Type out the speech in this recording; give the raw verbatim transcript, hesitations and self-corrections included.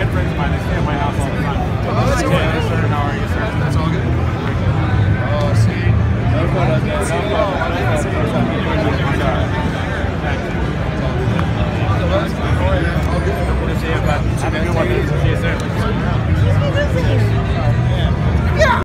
good friends of mine. They stay at my house all the time. Oh, that's cool.